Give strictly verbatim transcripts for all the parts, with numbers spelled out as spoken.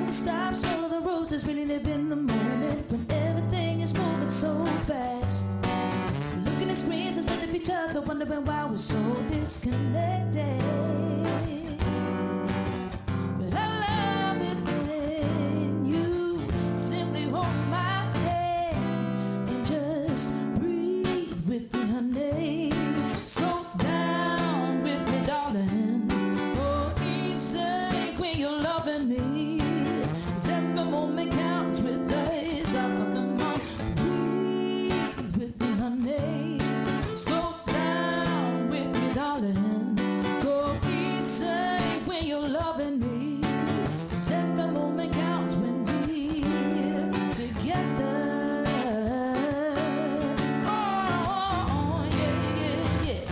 it stops for the roses, really live in the moment when everything is moving so fast. Looking at screens instead of each other, wondering why we're so disconnected. But I love it when you simply hold my hand and just breathe with me, honey. Slow down with me, darling. Oh, easy when you're loving me. 'Cause every moment counts with us. Oh, come on, breathe with me, honey. Slow down with me, darling. Go easy when you're loving me. 'Cause every moment counts when we're together. Oh, yeah, yeah, yeah.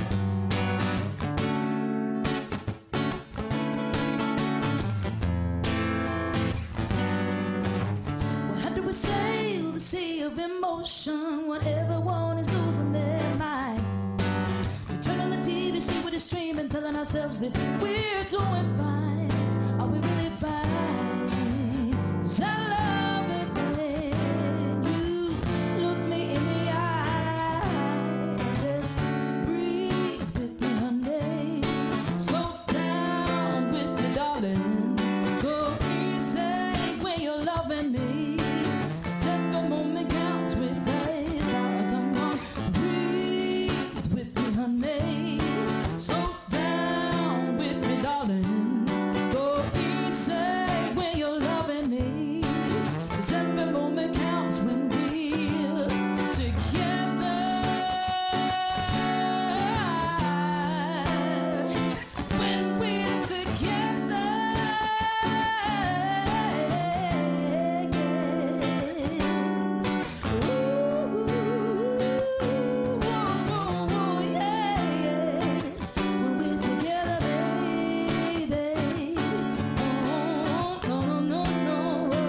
Well, how do we sail the sea of emotion when everyone is losing their mind? We turn on the T V, see what is streaming, telling ourselves that we're doing fine. Are we really fine? 'Cause I love it when you look me in the eye. Just breathe with me, honey. Slow down with me, darling. Go easy when you're loving me. 'Cause every moment counts with us. Oh, come on, breathe with me, honey. Slow down with me, darling. Go easy when you're loving me. 'Cause every moment counts when we're together. When we're together. Yes. Ooh, ooh, ooh, yes. When we're together, baby. Oh, no, no, no, no.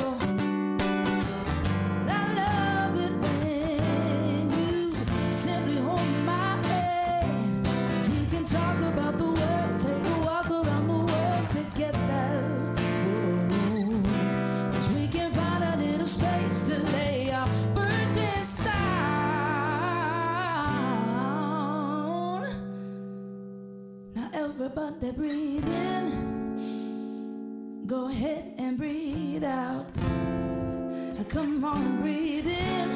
I love it when you simply hold my hand. We can talk about the world, take a walk around the world together. Whoa. 'Cause we can find a little space to lay our burdens down. Now everybody breathe in. Go ahead and breathe out. Come on, breathe in.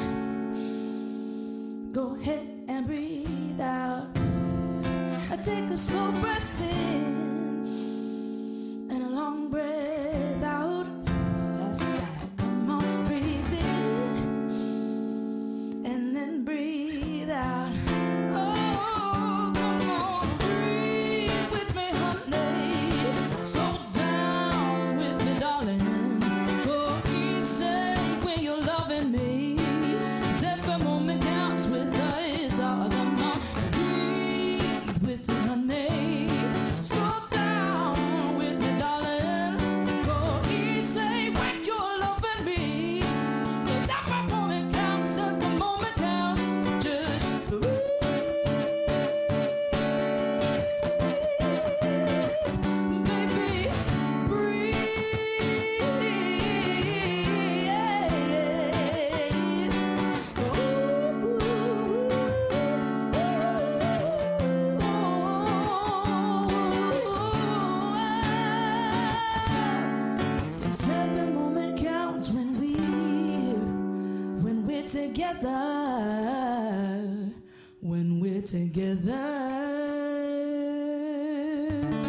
Go ahead and breathe out. I take a slow breath in and a long breath out. That's right. Come on, breathe in and then breathe out. Oh, come on, breathe with me, honey. Slow down with me, darling. Go easy when you're loving me. 'Cause every moment counts with us. Oh, come on, breathe with me, honey. Slow down with me, darling. Go easy when you're loving me. 'Cause every moment counts, every moment counts. Just breathe, baby, breathe. Yeah, yeah. Ooh, ooh, ooh. 'Cause every moment counts when we're when we're together. When we're together.